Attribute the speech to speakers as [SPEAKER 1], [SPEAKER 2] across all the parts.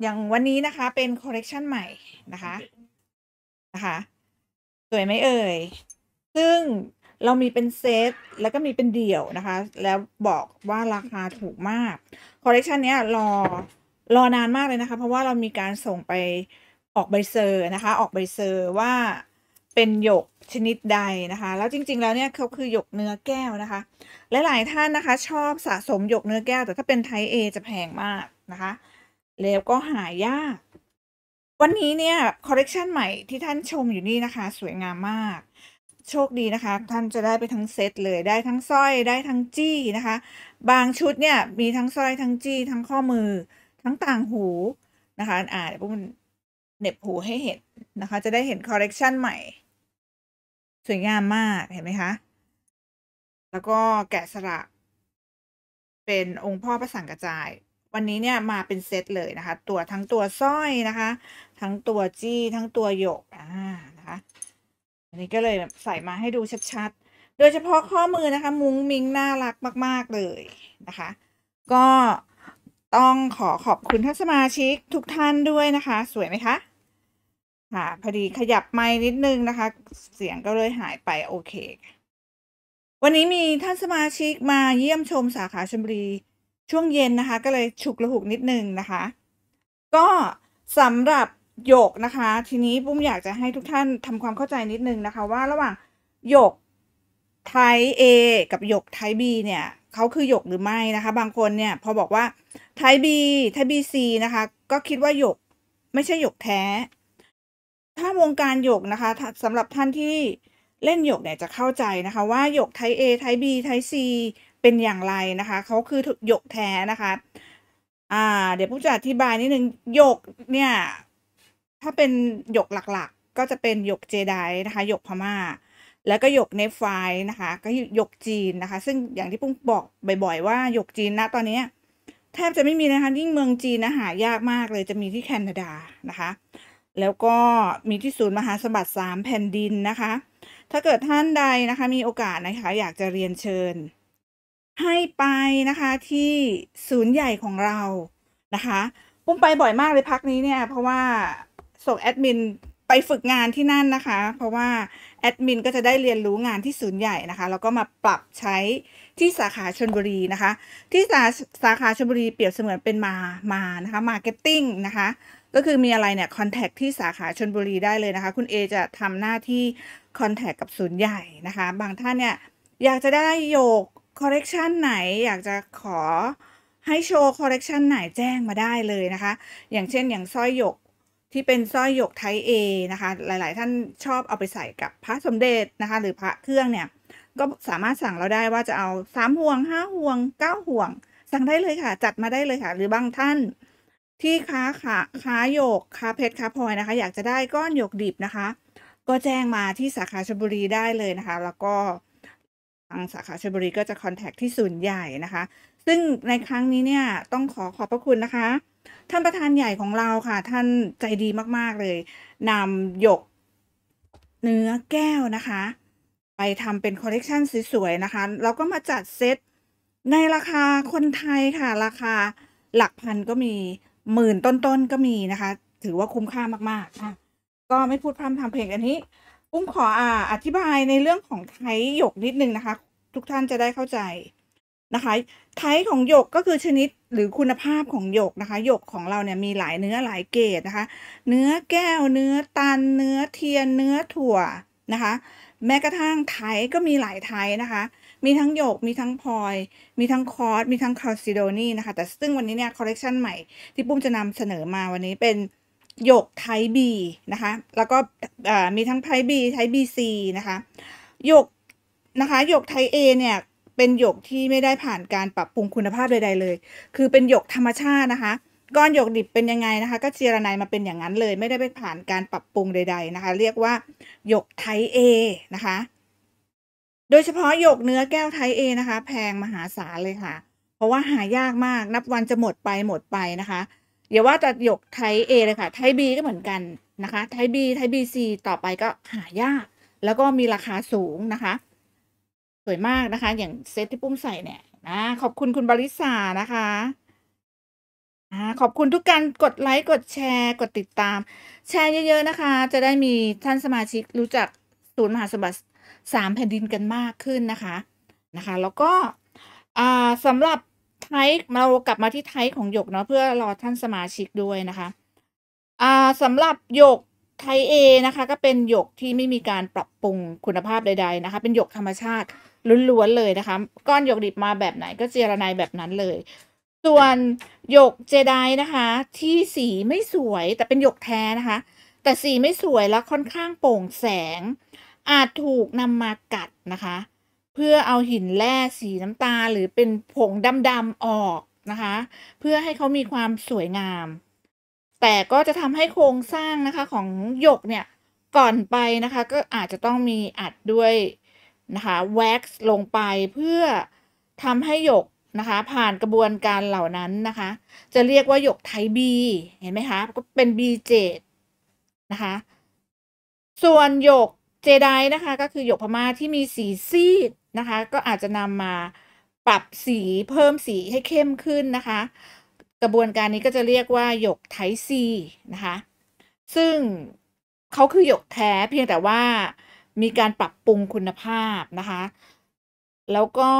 [SPEAKER 1] อย่างวันนี้นะคะเป็นคอลเลกชันใหม่นะคะสวยไหมเอ่ยซึ่งเรามีเป็นเซตแล้วก็มีเป็นเดี่ยวนะคะแล้วบอกว่าราคาถูกมากคอลเลกชันนี้รอนานมากเลยนะคะเพราะว่าเรามีการส่งไปออกใบเซอร์นะคะออกใบเซอร์ว่าเป็นหยกชนิดใดนะคะแล้วจริงๆแล้วเนี่ยเขาคือหยกเนื้อแก้วนะคะและหลายท่านนะคะชอบสะสมหยกเนื้อแก้วแต่ถ้าเป็นไทป์ A จะแพงมากนะคะแล้วก็หายาก วันนี้เนี่ยคอลเลกชันใหม่ที่ท่านชมอยู่นี่นะคะสวยงามมากโชคดีนะคะท่านจะได้ไปทั้งเซตเลยได้ทั้งสร้อยได้ทั้งจี้นะคะบางชุดเนี่ยมีทั้งสร้อยทั้งจี้ทั้งข้อมือทั้งต่างหูนะคะเดี๋ยวพวกมันเหน็บหูให้เห็นนะคะจะได้เห็นคอลเลกชันใหม่สวยงามมากเห็นไหมคะแล้วก็แกะสลักเป็นองค์พ่อพระสังกระจายวันนี้เนี่ยมาเป็นเซตเลยนะคะทั้งตัวสร้อยนะคะทั้งตัวจี้ทั้งตัวหยกนะคะอันนี้ก็เลยใส่มาให้ดูชัดๆโดยเฉพาะข้อมือนะคะมุ้งมิ้งน่ารักมากๆเลยนะคะก็ต้องขอบคุณท่านสมาชิกทุกท่านด้วยนะคะสวยไหมคะค่ะพอดีขยับไมค์นิดนึงนะคะเสียงก็เลยหายไปโอเควันนี้มีท่านสมาชิกมาเยี่ยมชมสาขาชลบุรีช่วงเย็นนะคะก็เลยฉุกละหุกนิดนึงนะคะก็สำหรับหยกนะคะทีนี้ปุ้มอยากจะให้ทุกท่านทำความเข้าใจนิดนึงนะคะว่าระหว่างหยกไทป์ A กับหยกไทป์ B เนี่ยเขาคือหยกหรือไม่นะคะบางคนเนี่ยพอบอกว่าไทป์ B ไทป์ BC นะคะก็คิดว่าหยกไม่ใช่หยกแท้ถ้าวงการหยกนะคะสำหรับท่านที่เล่นหยกเนี่ยจะเข้าใจนะคะว่าหยกไทป์ A ไทป์ B ไทป์ C เป็นอย่างไรนะคะเขาคือหยกแท้นะคะเดี๋ยวผมจะอธิบายนิดนึงหยกเนี่ยถ้าเป็นหยกหลักๆก็จะเป็นหยกเจไดนะคะหยกพม่าแล้วก็หยกเนฟไฟนะคะก็หยกจีนนะคะซึ่งอย่างที่ปุ้งบอกบ่อยๆว่าหยกจีนนะตอนนี้แทบจะไม่มีนะคะยิ่งเมืองจีนนะหายากมากเลยจะมีที่แคนาดานะคะแล้วก็มีที่ศูนย์มหาสมบัติ3แผ่นดินนะคะถ้าเกิดท่านใดนะคะมีโอกาสนะคะอยากจะเรียนเชิญให้ไปนะคะที่ศูนย์ใหญ่ของเรานะคะปุ้มไปบ่อยมากเลยพักนี้เนี่ยเพราะว่าส่งแอดมินไปฝึกงานที่นั่นนะคะเพราะว่าแอดมินก็จะได้เรียนรู้งานที่ศูนย์ใหญ่นะคะแล้วก็มาปรับใช้ที่สาขาชลบุรีนะคะที่สาขาชลบุรีเปรียบเสมือนเป็นมานะคะมาร์เก็ตติ้งนะคะก็คือมีอะไรเนี่ยคอนแทคที่สาขาชลบุรีได้เลยนะคะคุณเอจะทำหน้าที่คอนแทคกับศูนย์ใหญ่นะคะบางท่านเนี่ยอยากจะได้โยกคอลเลกชันไหนอยากจะขอให้โชว์คอลเลกชันไหนแจ้งมาได้เลยนะคะอย่างเช่นอย่างสร้อยหยกที่เป็นสร้อยหยกไทป์ A นะคะหลายๆท่านชอบเอาไปใส่กับพระสมเด็จนะคะหรือพระเครื่องเนี่ยก็สามารถสั่งเราได้ว่าจะเอา3ห่วง5ห่วง9ห่วงสั่งได้เลยค่ะจัดมาได้เลยค่ะหรือบางท่านที่ค้าหยกค้าเพชรค้าพลอยนะคะอยากจะได้ก้อนหยกดิบนะคะก็แจ้งมาที่สาขาชลบุรีได้เลยนะคะแล้วก็ทางสาขาชลบุรีก็จะคอนแทคที่ศูนย์ใหญ่นะคะซึ่งในครั้งนี้เนี่ยต้องขอบพระคุณนะคะท่านประธานใหญ่ของเราค่ะท่านใจดีมากๆเลยนำหยกเนื้อแก้วนะคะไปทำเป็นคอลเลกชันสวยๆนะคะแล้วก็มาจัดเซตในราคาคนไทยค่ะราคาหลักพันก็มีหมื่นต้นๆก็มีนะคะถือว่าคุ้มค่ามากๆก็ไม่พูดพร่ำทำเพลงอันนี้อุ้มขออธิบายในเรื่องของไทยหยกนิดนึงนะคะทุกท่านจะได้เข้าใจนะคะไทป์ของหยกก็คือชนิดหรือคุณภาพของหยกนะคะหยกของเราเนี่ยมีหลายเนื้อหลายเกรดนะคะเนื้อแก้วเนื้อตันเนื้อเทียนเนื้อถั่วนะคะแม้กระทั่งไทป์ก็มีหลายไทป์นะคะมีทั้งหยกมีทั้งพลอยมีทั้งคอร์สมีทั้งคาลซิโดนีนะคะแต่ซึ่งวันนี้เนี่ยคอลเลกชันใหม่ที่ปุ้มจะนำเสนอมาวันนี้เป็นหยกไทป์ B นะคะแล้วก็มีทั้งไทป์ B ไทป์ BC นะคะหยกนะคะหยกไทป์ A เนี่ยเป็นหยกที่ไม่ได้ผ่านการปรับปรุงคุณภาพใดๆเลยคือเป็นหยกธรรมชาตินะคะก้อนหยกดิบเป็นยังไงนะคะก็เจรไนมาเป็นอย่างนั้นเลยไม่ได้ไปผ่านการปรับปรุงใดๆนะคะเรียกว่าหยกไทป์ A นะคะโดยเฉพาะหยกเนื้อแก้วไทป์ A นะคะแพงมหาศาลเลยค่ะเพราะว่าหายากมากนับวันจะหมดไปนะคะอย่าว่าแต่หยกไทป์ A เลยค่ะไทป์ B ก็เหมือนกันนะคะไทป์ B ไทป์ BC ต่อไปก็หายากแล้วก็มีราคาสูงนะคะสวยมากนะคะอย่างเซตที่ปุ้มใส่เนี่ยขอบคุณคุณบริษานะคะขอบคุณทุกการกดไลค์กดแชร์กดติดตามแชร์เยอะๆนะคะจะได้มีท่านสมาชิกรู้จักศูนย์มหาสมบัติ3แผ่นดินกันมากขึ้นนะคะแล้วก็สำหรับไทป์เรากลับมาที่ไทป์ของหยกเนาะเพื่อรอท่านสมาชิกด้วยนะคะสำหรับหยกไทป์ A นะคะก็เป็นหยกที่ไม่มีการปรับปรุงคุณภาพใดๆนะคะเป็นหยกธรรมชาติล้วนๆเลยนะคะก้อนหยกดิบมาแบบไหนก็เจรไนแบบนั้นเลยส่วนหยกเจไดนะคะที่สีไม่สวยแต่เป็นหยกแท้นะคะแต่สีไม่สวยและค่อนข้างโปร่งแสงอาจถูกนำมากัดนะคะเพื่อเอาหินแร่สีน้ำตาลหรือเป็นผงดำๆออกนะคะเพื่อให้เขามีความสวยงามแต่ก็จะทำให้โครงสร้างนะคะของหยกเนี่ยก่อนไปนะคะก็อาจจะต้องมีอัดด้วยนะคะแว็กซ์ลงไปเพื่อทำให้หยกนะคะผ่านกระบวนการเหล่านั้นนะคะจะเรียกว่าหยกไทป์ B เห็นไหมคะก็เป็น B7 นะคะส่วนหยกเจไดนะคะก็คือหยกพม่าที่มีสีซีดนะคะก็อาจจะนำมาปรับสีเพิ่มสีให้เข้มขึ้นนะคะกระบวนการนี้ก็จะเรียกว่าหยกไทป์ C นะคะซึ่งเขาคือหยกแท้เพียงแต่ว่ามีการปรับปรุงคุณภาพนะคะแล้วก็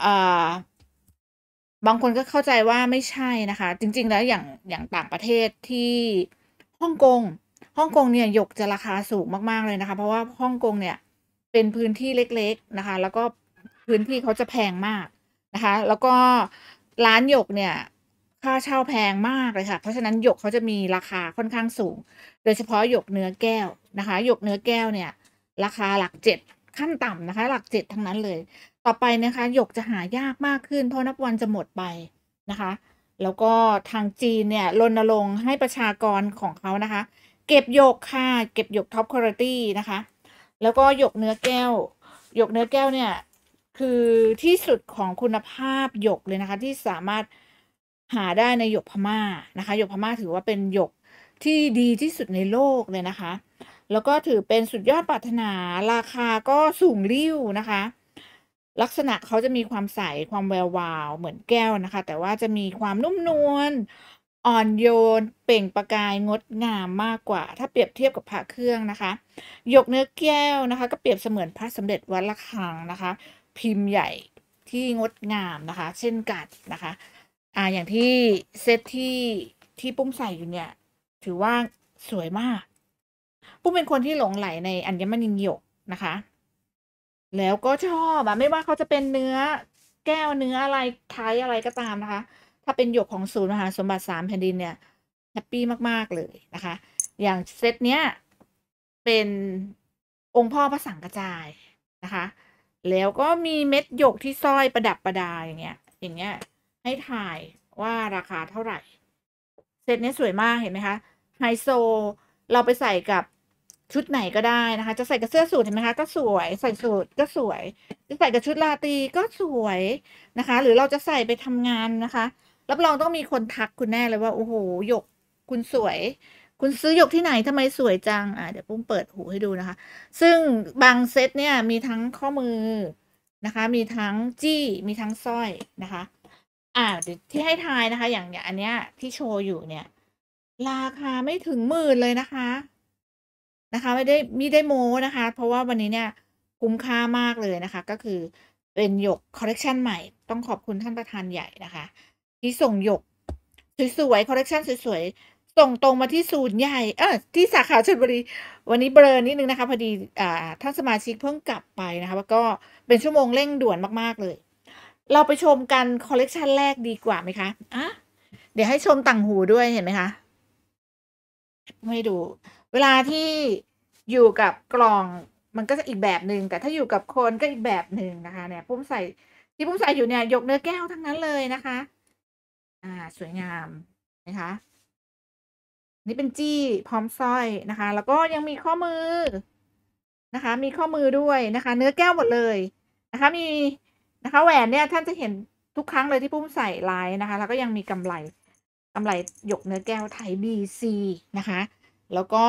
[SPEAKER 1] บางคนก็เข้าใจว่าไม่ใช่นะคะจริงๆแล้วอย่างต่างประเทศที่ฮ่องกงเนี่ยหยกจะราคาสูงมากๆเลยนะคะเพราะว่าฮ่องกงเนี่ยเป็นพื้นที่เล็กๆนะคะแล้วก็พื้นที่เขาจะแพงมากนะคะแล้วก็ร้านหยกเนี่ยค่าเช่าแพงมากเลยค่ะเพราะฉะนั้นหยกเขาจะมีราคาค่อนข้างสูงโดยเฉพาะหยกเนื้อแก้วนะคะหยกเนื้อแก้วเนี่ยราคาหลัก7ขั้นต่ำนะคะหลัก7ทั้งนั้นเลยต่อไปนะคะหยกจะหายากมากขึ้นเพราะนับวันจะหมดไปนะคะแล้วก็ทางจีนเนี่ยรณรงค์ให้ประชากรของเขานะคะเก็บหยกค่ะเก็บหยกท็อปคุณภาพนะคะแล้วก็หยกเนื้อแก้วเนี่ยคือที่สุดของคุณภาพหยกเลยนะคะที่สามารถหาได้ในหยกพม่านะคะหยกพม่าถือว่าเป็นหยกที่ดีที่สุดในโลกเลยนะคะแล้วก็ถือเป็นสุดยอดปรารถนาราคาก็สูงลิ่วนะคะลักษณะเขาจะมีความใสความแวววาวเหมือนแก้วนะคะแต่ว่าจะมีความนุ่มนวลอ่อนโยนเปล่งประกายงดงามมากกว่าถ้าเปรียบเทียบกับพระเครื่องนะคะหยกเนื้อแก้วนะคะก็เปรียบเสมือนพระสมเด็จวัดระฆังนะคะพิมพ์ใหญ่ที่งดงามนะคะเช่นกันนะคะอย่างที่เซตที่ปุ้มใส่อยู่เนี่ยถือว่าสวยมากปุ้มเป็นคนที่หลงใหลในอัญมณีหยกนะคะแล้วก็ชอบไม่ว่าเขาจะเป็นเนื้อแก้วเนื้ออะไรไทยอะไรก็ตามนะคะถ้าเป็นหยกของศูนย์มหาสมบัติ3แผ่นดินเนี่ยแฮปปีมากๆเลยนะคะอย่างเซตเนี้ยเป็นองค์พ่อพระสังกระจายนะคะแล้วก็มีเม็ดหยกที่สร้อยประดับประดาอย่างเงี้ยให้ถ่ายว่าราคาเท่าไหร่เซตนี้สวยมากเห็นไหมคะไฮโซเราไปใส่กับชุดไหนก็ได้นะคะจะใส่กับเสื้อสูทเห็นไหมคะก็สวยใส่สูทก็สวยจะใส่กับชุดราตรีก็สวยนะคะหรือเราจะใส่ไปทำงานนะคะรับรองต้องมีคนทักคุณแน่เลยว่าโอ้โหหยกคุณสวยคุณซื้อหยกที่ไหนทำไมสวยจังเดี๋ยวปุ้มเปิดหูให้ดูนะคะซึ่งบางเซตเนี่ยมีทั้งข้อมือนะคะมีทั้งจี้มีทั้งสร้อยนะคะเดี๋ยวที่ให้ทายนะคะอย่างอันเนี้ยที่โชว์อยู่เนี่ยราคาไม่ถึง10,000เลยนะคะไม่ได้โม้นะคะเพราะว่าวันนี้เนี่ยคุ้มค่ามากเลยนะคะก็คือเป็นหยกคอลเลกชันใหม่ต้องขอบคุณท่านประธานใหญ่นะคะที่ส่งหยกสวยๆคอลเลกชันสวยๆส่งตรงมาที่ศูนย์ใหญ่ที่สาขาชลบุรีวันนี้เบลอนิดนึงนะคะพอดีท่านสมาชิกเพิ่งกลับไปนะคะแล้วก็เป็นชั่วโมงเร่งด่วนมากๆเลยเราไปชมกันคอลเลกชันแรกดีกว่าไหมคะเดี๋ยวให้ชมต่างหูด้วยเห็นไหมคะให้ดูเวลาที่อยู่กับกล่องมันก็จะอีกแบบหนึ่งแต่ถ้าอยู่กับคนก็อีกแบบหนึ่งนะคะเนี่ยปุ้มใส่ที่ปุ้มใส่อยู่เนี่ยหยกเนื้อแก้วทั้งนั้นเลยนะคะสวยงามนะคะนี่เป็นจี้พร้อมสร้อยนะคะแล้วก็ยังมีข้อมือนะคะมีข้อมือด้วยนะคะเนื้อแก้วหมดเลยนะคะมีนะคะแหวนเนี่ยท่านจะเห็นทุกครั้งเลยที่ปุ้มใส่ลายนะคะแล้วก็ยังมีกำไลหยกเนื้อแก้วไทย BC นะคะแล้วก็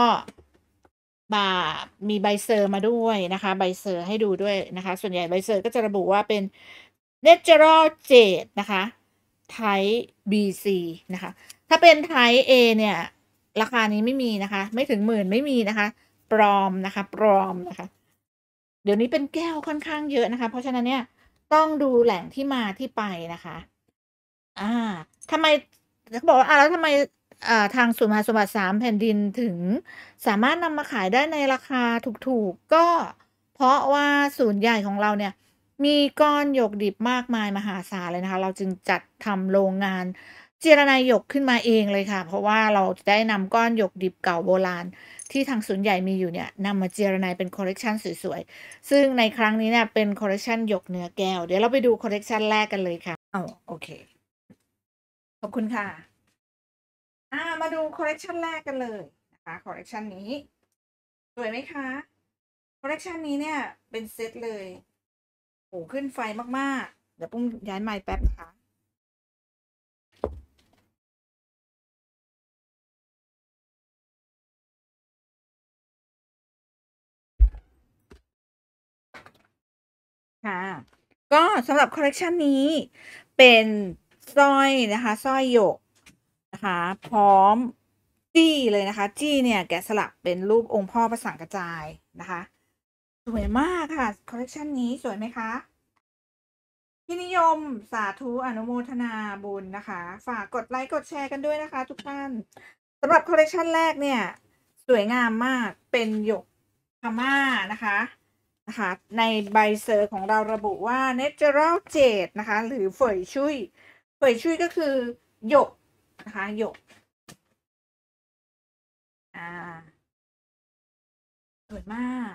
[SPEAKER 1] มีใบเซอร์มาด้วยนะคะใบเซอร์ให้ดูด้วยนะคะส่วนใหญ่ใบเซอร์ก็จะระบุว่าเป็น Natural Jade นะคะ Type BC นะคะ ถ้าเป็น Type A เนี่ย ราคานี้ไม่มีนะคะ ไม่ถึงหมื่นไม่มีนะคะ ปลอมนะคะ ปลอมนะคะ เดี๋ยวนี้เป็นแก้วค่อนข้างเยอะนะคะ เพราะฉะนั้นเนี่ยต้องดูแหล่งที่มาที่ไปนะคะ ทำไมเขาบอกว่าแล้วทำไมทางศูนย์มหาสมบัติ3แผ่นดินถึงสามารถนำมาขายได้ในราคาถูกๆ ก็เพราะว่าศูนย์ใหญ่ของเราเนี่ยมีก้อนหยกดิบมากมายมหาศาลเลยนะคะ เราจึงจัดทำโรงงานเจรไนหยกขึ้นมาเองเลยค่ะ เพราะว่าเราจะได้นำก้อนหยกดิบเก่าโบราณที่ทางศูนย์ใหญ่มีอยู่เนี่ยนำมาเจรไนเป็นคอลเลกชันสวยๆ ซึ่งในครั้งนี้เนี่ยเป็นคอลเลกชันหยกเนื้อแก้ว เดี๋ยวเราไปดูคอลเลกชันแรกกันเลยค่ะโอเค ขอบคุณค่ะ มาดูคอลเลกชันแรกกันเลยนะคะคอลเลกชันนี้สวยไหมคะคอลเลกชันนี้เนี่ยเป็นเซตเลยโอ้ขึ้นไฟมากๆเดี๋ยวปุ้มย้ายไมค์แป๊บนะคะค่ะก็สำหรับคอลเลกชันนี้เป็นสร้อยนะคะสร้อยหยกนะคะพร้อมจี้เลยนะคะจี้เนี่ยแกะสลักเป็นรูปองค์พ่อพระสังกระจายนะคะสวยมากค่ะคอลเลกชันนี้สวยไหมคะที่นิยมสาธุอนุโมทนาบุญนะคะฝากกดไลค์กดแชร์กันด้วยนะคะทุกท่านสำหรับคอลเลกชันแรกเนี่ยสวยงามมากเป็นหยกพม่านะคะในใบเซอร์ของเราระบุว่า Natural Jade นะคะหรือเฟยชุยเฟยชุยก็คือหยกนะคะหยกสวยมาก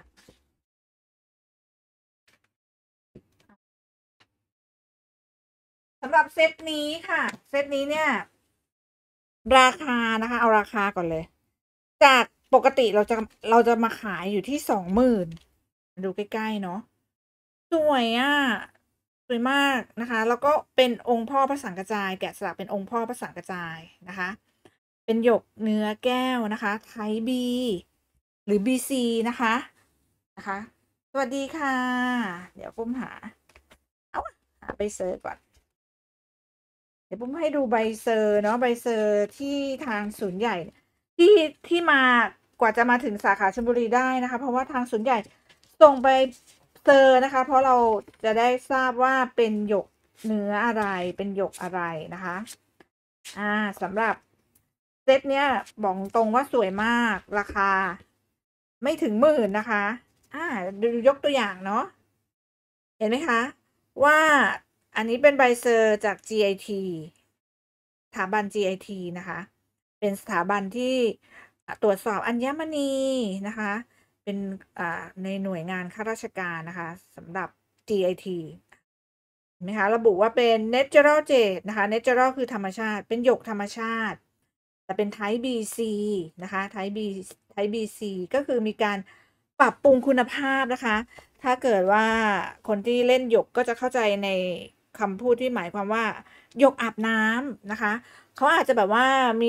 [SPEAKER 1] สำหรับเซตนี้ค่ะเซตนี้เนี่ยราคานะคะเอาราคาก่อนเลยจากปกติเราจะมาขายอยู่ที่20,000ดูใกล้ๆเนาะสวยสวยมากนะคะแล้วก็เป็นองค์พ่อพระสังกระจายแกะสลักเป็นองค์พ่อพระสังกระจายนะคะเป็นหยกเนื้อแก้วนะคะไทยบีหรือ BC นะคะสวัสดีค่ะ เดี๋ยวปุ้มหาใบเซอร์ก่อนเดี๋ยวปุ้มให้ดูใบเซอร์เนาะใบเซอร์ที่ทางศูนย์ใหญ่ที่มากว่าจะมาถึงสาขาชลบุรีได้นะคะ เพราะว่าทางศูนย์ใหญ่ส่งไปเซอร์นะคะ เพราะเราจะได้ทราบว่าเป็นหยกเนื้ออะไรเป็นหยกอะไรนะคะสำหรับเซตเนี้ยบอกตรงว่าสวยมากราคาไม่ถึงหมื่นนะคะดูยกตัวอย่างเนาะเห็นไหมคะว่าอันนี้เป็นใบเซอร์จาก GIT สถาบัน GIT นะคะเป็นสถาบันที่ตรวจสอบอัญมณีนะคะเป็นในหน่วยงานข้าราชการนะคะสำหรับ GIT เห็นไหมคะระบุว่าเป็น Natural Jade นะคะ Natural คือธรรมชาติเป็นหยกธรรมชาติแต่เป็น Type BC นะคะ Type BC ก็คือมีการปรับปรุงคุณภาพนะคะถ้าเกิดว่าคนที่เล่นหยกก็จะเข้าใจในคำพูดที่หมายความว่าหยกอาบน้ำนะคะเขาอาจจะแบบว่า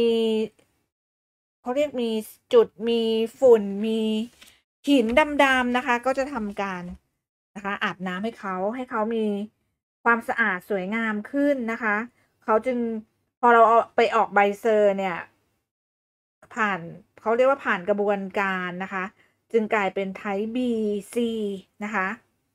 [SPEAKER 1] เขาเรียกมีจุดมีฝุ่นมีหินดำๆนะคะก็จะทำการนะคะอาบน้ำให้เขามีความสะอาดสวยงามขึ้นนะคะเขาจึงพอเราเอาไปออกใบเซอร์เนี่ยเขาเรียกว่าผ่านกระบวนการนะคะจึงกลายเป็นไทป์ BC นะคะ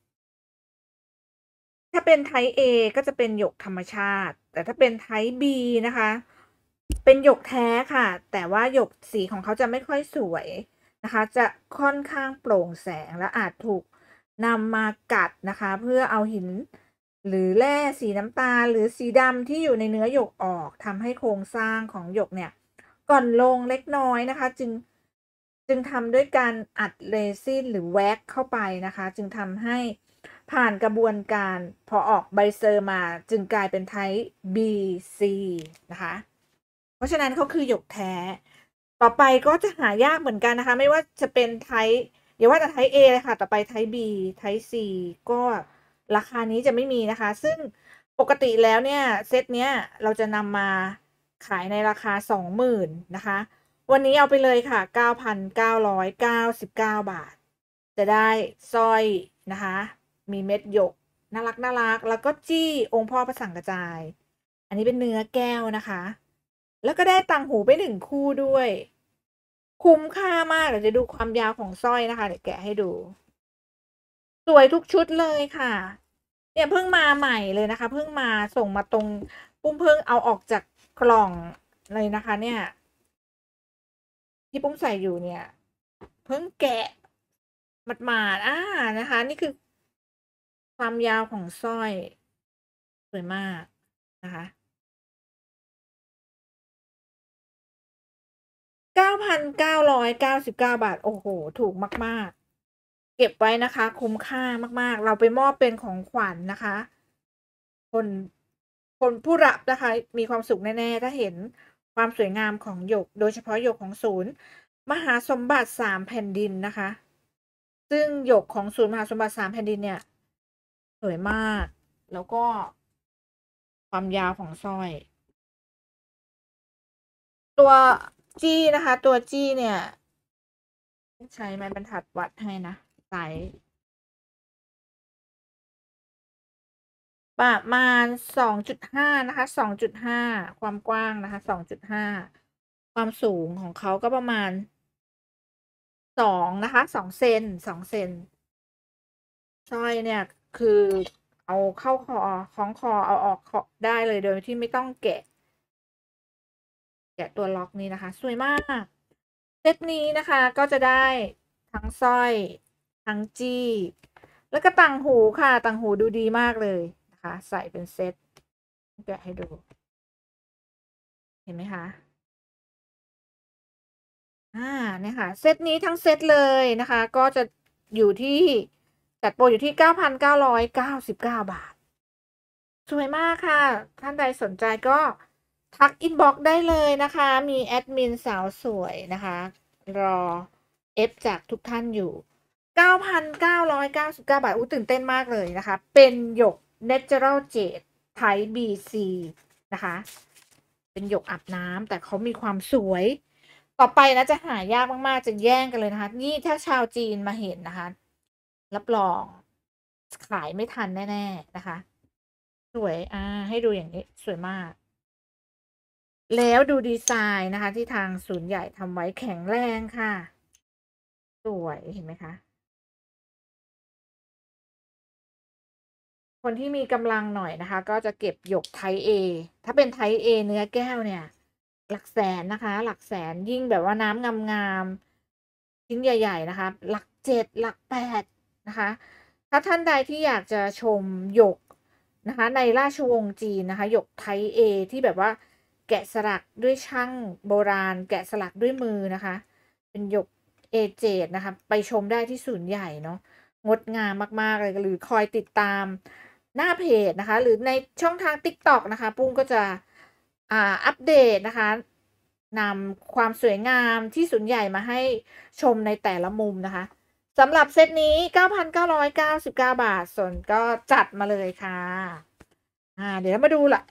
[SPEAKER 1] ถ้าเป็นไทป์ A ก็จะเป็นหยกธรรมชาติแต่ถ้าเป็นไทป์ B นะคะเป็นหยกแท้ค่ะแต่ว่าหยกสีของเขาจะไม่ค่อยสวยนะคะจะค่อนข้างโปร่งแสงและอาจถูกนำมากัดนะคะเพื่อเอาหินหรือแร่สีน้ำตาลหรือสีดำที่อยู่ในเนื้อหยกออกทำให้โครงสร้างของหยกเนี่ยก่อนลงเล็กน้อยนะคะจึงทำด้วยการอัดเรซินหรือแว็กเข้าไปนะคะจึงทำให้ผ่านกระบวนการพอออกใบเซอร์มาจึงกลายเป็นไทป์ BC นะคะเพราะฉะนั้นเขาคือหยกแท้ต่อไปก็จะหายากเหมือนกันนะคะไม่ว่าจะเป็นไทป์อย่าว่าแต่ไทป์ A เลยค่ะต่อไปไทป์ B ไทป์ C ก็ราคานี้จะไม่มีนะคะซึ่งปกติแล้วเนี่ยเซตเนี้ยเราจะนำมาขายในราคา20,000นะคะวันนี้เอาไปเลยค่ะ 9,999 บาท จะได้สร้อยนะคะมีเม็ดหยกน่ารักแล้วก็จี้องค์พ่อพระสังกระจายอันนี้เป็นเนื้อแก้วนะคะ แล้วก็ได้ต่างหูไป1คู่ด้วย คุ้มค่ามาก เดี๋ยวจะดูความยาวของสร้อยนะคะ เดี๋ยวแกะให้ดู สวยทุกชุดเลยค่ะ เนี่ยเพิ่งมาใหม่เลยนะคะ เพิ่งมาส่งมาตรง ปุ้มเพิ่งเอาออกจากกล่องเลยนะคะเนี่ย ที่ปุ้มใส่อยู่เนี่ย เพิ่งแกะหมาดๆนะคะ นี่คือ ความยาวของสร้อย สวยมากนะคะ 9,999 บาท โอ้โฮ ถูกมาก ๆ เก็บไว้นะคะ คุ้มค่ามาก ๆ เราไปมอบเป็นของขวัญนะคะ คนผู้รับนะคะ มีความสุขแน่ ๆ ถ้าเห็นความสวยงามของหยก โดยเฉพาะหยกของศูนย์มหาสมบัติ3แผ่นดินนะคะ ซึ่งหยกของศูนย์มหาสมบัติ3แผ่นดินเนี่ย สวยมาก แล้วก็ ความยาวของสร้อย ตัวจี้นะคะ ตัวจี้เนี่ย ใช้ไม้บรรทัดวัดให้นะ ไซซ์ ประมาณ 2.5 นะคะ 2.5 ความกว้างนะคะ 2.5 ความสูงของเขาก็ประมาณ 2 นะคะ 2 เซน 2 เซน สร้อยเนี่ย คือเอาเข้าคอ คล้องคอ เอาออกคอได้เลย โดยที่ไม่ต้องแกะ แกะตัวล็อกนี้นะคะ สวยมาก เซตนี้นะคะก็จะได้ทั้งสร้อย ทั้งจี้ แล้วก็ต่างหูค่ะ ต่างหูดูดีมากเลยนะคะ ใส่เป็นเซต แกะให้ดู เห็นไหมคะ? เนี่ยค่ะ เซตนี้ทั้งเซตเลยนะคะ ก็จะอยู่ที่ จัดโปรอยู่ที่ 9,999 บาท สวยมากค่ะ ท่านใดสนใจก็ทักอินบ็อกซ์ได้เลยนะคะ มีแอดมินสาวสวยนะคะ รอเอฟจากทุกท่านอยู่ 9,999 บาท อุ๊ย ตื่นเต้นมากเลยนะคะ เป็นหยก Natural Jade Type BC นะคะ เป็นหยกอาบน้ำ แต่เขามีความสวย ต่อไปนะจะหายากมาก ๆ จะแย่งกันเลยนะคะ นี่ถ้าชาวจีนมาเห็นนะคะ รับรอง ขายไม่ทันแน่ ๆ นะคะ สวย ให้ดูอย่างนี้ สวยมาก แล้วดูดีไซน์นะคะ ที่ทางศูนย์ใหญ่ทำไว้แข็งแรงค่ะ สวย เห็นไหมคะ? คนที่มีกำลังหน่อยนะคะ ก็จะเก็บหยก Type A ถ้าเป็น Type A เนื้อแก้วเนี่ย หลักแสนนะคะ หลักแสน ยิ่งแบบว่าน้ำงาม ๆ ชิ้นใหญ่ ๆ นะคะ หลัก 7 หลัก 8 นะคะ ถ้าท่านใดที่อยากจะชมหยกนะคะ ในราชวงศ์จีนนะคะ หยก Type A ที่แบบว่าแกะสลักด้วยช่างโบราณ แกะสลักด้วยมือนะคะ เป็นหยก A Jade นะคะ ไปชมได้ที่ศูนย์ใหญ่เนาะ งดงามมาก ๆ เลย หรือคอยติดตามหน้าเพจนะคะ หรือในช่องทาง TikTok นะคะ ปุ้มก็จะ อัปเดตนะคะ นำความสวยงามที่ศูนย์ใหญ่มาให้ชมในแต่ละมุมนะคะ สำหรับเซตนี้ 9,999 บาท สนก็จัดมาเลยค่ะ เดี๋ยวเรามาดูล่ะ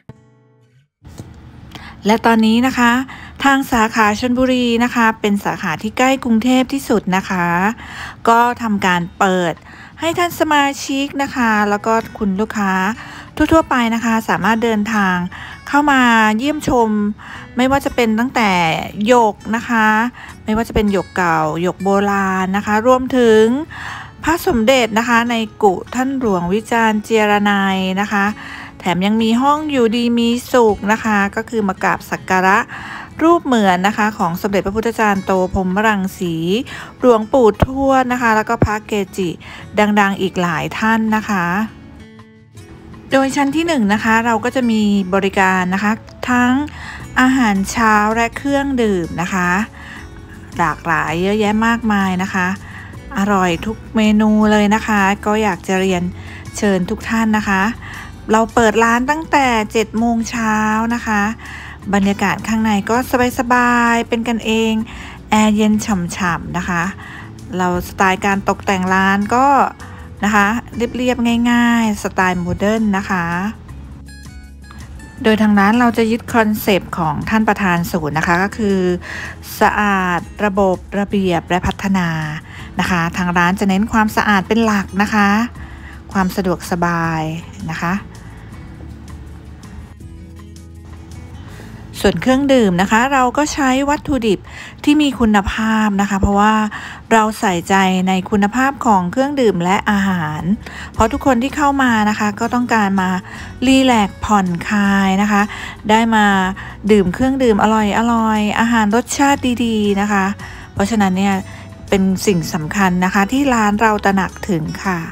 [SPEAKER 1] และตอนนี้นะคะ ทางสาขาชลบุรีนะคะ เป็นสาขาที่ใกล้กรุงเทพที่สุดนะคะ ก็ทำการเปิดให้ท่านสมาชิกนะคะ แล้วก็คุณลูกค้าทั่ว ๆ ไปนะคะ สามารถเดินทางเข้ามาเยี่ยมชม ไม่ว่าจะเป็นตั้งแต่หยกนะคะ ไม่ว่าจะเป็นหยกเก่า หยกโบราณนะคะ รวมถึงพระสมเด็จนะคะ ในกุท่านหลวงวิจารณ์เจียรนัยนะคะ แถมยังมีห้องอยู่ดีมีสุขนะคะ ก็คือมากราบสักการะรูปเหมือนนะคะของสมเด็จพระพุทธจารย์โตพรหมรังสี หลวงปู่ทวดนะคะ แล้วก็พระเกจิดัง ๆ อีกหลายท่านนะคะ โดยชั้นที่ 1 นะคะ เราก็จะมีบริการนะคะ ทั้งอาหารเช้าและเครื่องดื่มนะคะ หลากหลายเยอะแยะมากมายนะคะ อร่อยทุกเมนูเลยนะคะ ก็อยากจะเรียนเชิญทุกท่านนะคะ เราเปิดร้านตั้งแต่ 7 โมงเช้านะคะ บรรยากาศข้างในก็สบาย ๆ เป็นกันเอง แอร์เย็นฉ่ำ ๆ นะคะ เราสไตล์การตกแต่งร้านก็นะคะเรียบ ๆ ง่าย ๆ สไตล์โมเดิร์นนะคะ โดยทางร้านเราจะยึดคอนเซปต์ของท่านประธานศูนย์นะคะ ก็คือสะอาด ระบบ ระเบียบ และพัฒนานะคะ ทางร้านจะเน้นความสะอาดเป็นหลักนะคะ ความสะดวกสบายนะคะส่วนเครื่องดื่มนะคะเราก็ใช้วัตถุดิบที่มีคุณภาพนะคะเพราะว่าเราใส่ใจในคุณภาพของเครื่องดื่มและอาหารเพราะทุกคนที่เข้ามานะคะก็ต้องการมารีแลกซ์ผ่อนคลายนะคะได้มาดื่มเครื่องดื่มอร่อยอาหารรสชาติดีๆนะคะเพราะฉะนั้นเนี่ยเป็นสิ่งสำคัญนะคะที่ร้านเราตระหนักถึงค่ะ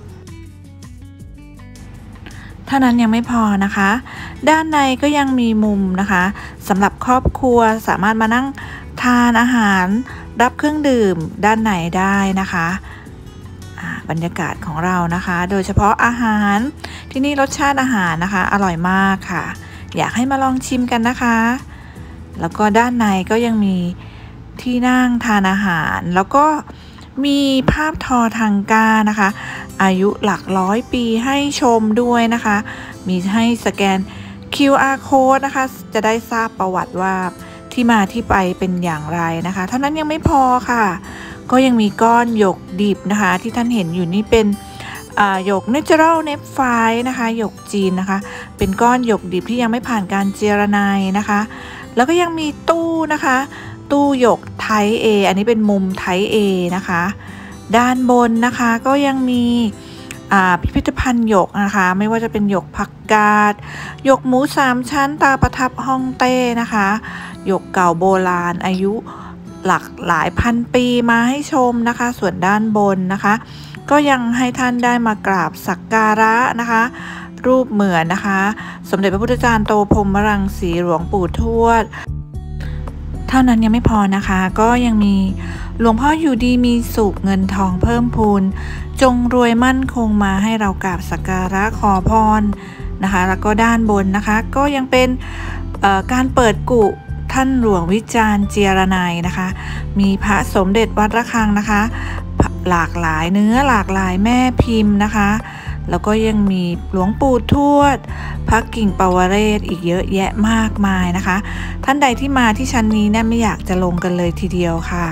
[SPEAKER 1] เท่านั้นยังไม่พอนะคะด้านในก็ยังมีมุมนะคะสำหรับครอบครัวสามารถมานั่งทานอาหารรับเครื่องดื่มด้านในได้นะคะบรรยากาศของเรานะคะโดยเฉพาะอาหารที่นี่รสชาติอาหารนะคะอร่อยมากค่ะอยากให้มาลองชิมกันนะคะแล้วก็ด้านในก็ยังมีที่นั่งทานอาหารแล้วก็มีภาพทอทังก้านะคะอายุหลักร้อยปีให้ชมด้วยนะคะมีให้สแกน QR code นะคะจะได้ทราบประวัติว่าที่มาที่ไปเป็นอย่างไรนะคะเท่านั้นยังไม่พอค่ะก็ยังมีก้อนหยกดิบนะคะที่ท่านเห็นอยู่นี่เป็นหยก Natural Nephrite นะคะหยกจีนนะคะเป็นก้อนหยกดิบที่ยังไม่ผ่านการเจรไนนะคะแล้วก็ยังมีตู้นะคะตู้หยกไทป์ A อันนี้เป็นมุมไทป์ A นะคะด้านบนนะคะก็ยังมีพิพิธภัณฑ์หยกนะคะไม่ว่าจะเป็นหยกผักกาดหยกหมู3ชั้นตาประทับฮ่องเต้นะคะหยกเก่าโบราณอายุหลายพันปีมาให้ชมนะคะส่วนด้านบนนะคะก็ยังให้ท่านได้มากราบสักการะนะคะรูปเหมือนนะคะสมเด็จพระพุทธจารย์โตพรหมรังสีหลวงปู่ทวดเท่านั้นยังไม่พอนะคะก็ยังมีหลวงพ่ออยู่ดีมีสุขเงินทองเพิ่มพูนจงรวยมั่นคงมาให้เรากราบสักการะขอพรนะคะแล้วก็ด้านบนนะคะก็ยังเป็นการเปิดกุท่านหลวงวิจารณ์เจียรนัยนะคะมีพระสมเด็จวัดระฆังนะคะหลากหลายเนื้อหลากหลายแม่พิมพ์นะคะแล้วก็ยังมีหลวงปู่ทวดพระกิ่งปวเรศอีกเยอะแยะมากมายนะคะท่านใดที่มาที่ชั้นนี้เนี่ยไม่อยากจะลงกันเลยทีเดียวค่ะ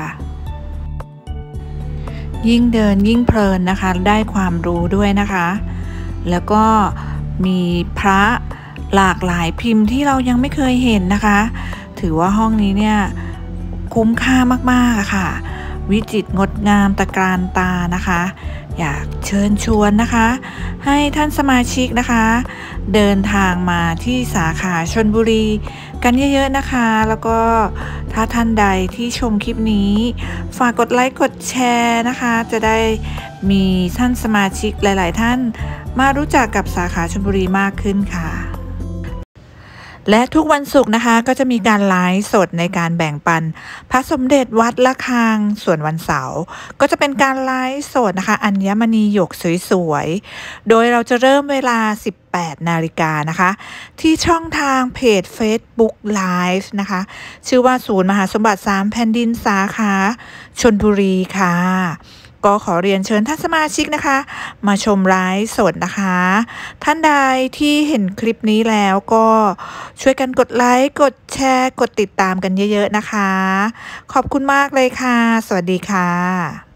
[SPEAKER 1] ยิ่งเดินยิ่งเพลินนะคะได้ความรู้ด้วยนะคะแล้วก็มีพระหลากหลายพิมพ์ที่เรายังไม่เคยเห็นนะคะถือว่าห้องนี้เนี่ยคุ้มค่ามากๆค่ะวิจิตรงดงามตะการตานะคะอยากเชิญชวนนะคะให้ท่านสมาชิกนะคะเดินทางมาที่สาขาชลบุรีกันเยอะๆนะคะแล้วก็ถ้าท่านใดที่ชมคลิปนี้ฝากกดไลค์กดแชร์นะคะจะได้มีท่านสมาชิกหลายๆท่านมารู้จักกับสาขาชลบุรีมากขึ้นค่ะและทุกวันศุกร์นะคะก็จะมีการไลฟ์สดในการแบ่งปันพระสมเด็จวัดระฆังส่วนวันเสาร์ก็จะเป็นการไลฟ์สดนะคะอัญมณีหยกสวยๆโดยเราจะเริ่มเวลา 18 นาฬิกานะคะที่ช่องทางเพจ Facebook Live นะคะชื่อว่าศูนย์มหาสมบัติ3แผ่นดินสาขาชลบุรีค่ะก็ขอเรียนเชิญท่านสมาชิกนะคะมาชมไลฟ์สดนะคะท่านใดที่เห็นคลิปนี้แล้วก็ช่วยกันกดไลค์กดแชร์กดติดตามกันเยอะๆนะคะขอบคุณมากเลยค่ะสวัสดีค่ะ